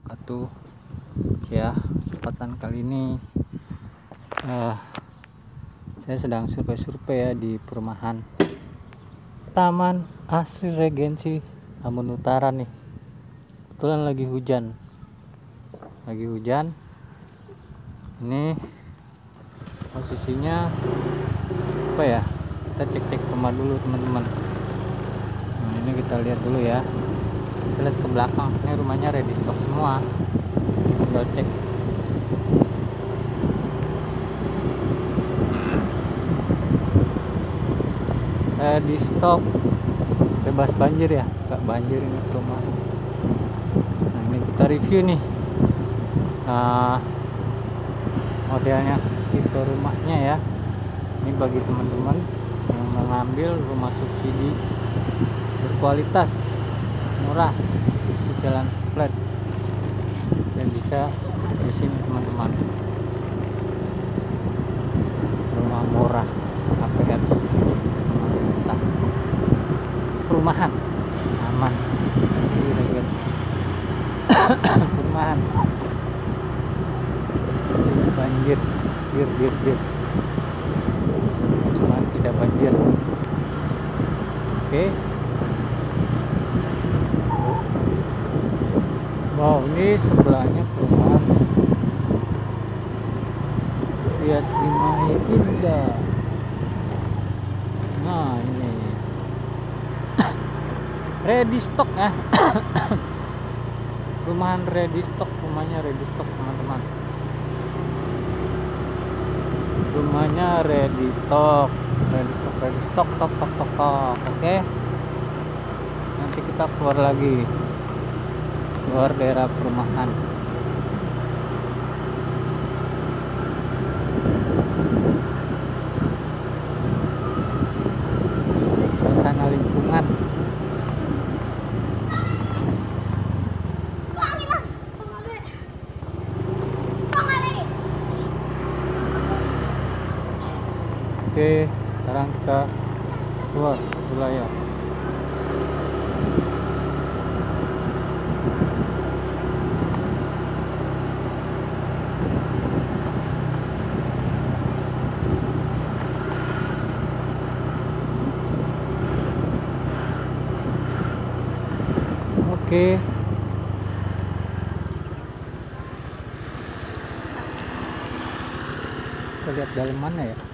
wabarakatuh. Ya, kesempatan kali ini saya sedang survei-survei ya di perumahan Taman Asri Regensi Ambon Utara nih. Kebetulan lagi hujan. Ini posisinya apa ya? Kita cek rumah dulu teman-teman. Nah, ini kita lihat dulu ya. Kita lihat ke belakang. Ini rumahnya ready stock semua. Tinggal cek. Ready stock, bebas banjir ya, nggak banjir ini rumah. Nah, ini kita review nih modelnya, tipe rumahnya ya. Ini bagi teman-teman yang mengambil rumah subsidi berkualitas, murah di jalan flat, dan bisa di sini teman-teman. Rumah murah, KPR, perumahan aman, perumahan banjir, perumahan tidak banjir. Oke. Wow, ini sebelahnya perumahan Rias Rimai Indah. Nah, ini ready stock ya. Perumahan ready stock, rumahnya ready stock teman-teman. Rumahnya ready stock, tok. Oke. Nanti kita keluar daerah perumahan. Suasana lingkungan. Oke, sekarang kita keluar wilayah. Oke. Kita lihat dalam mana ya.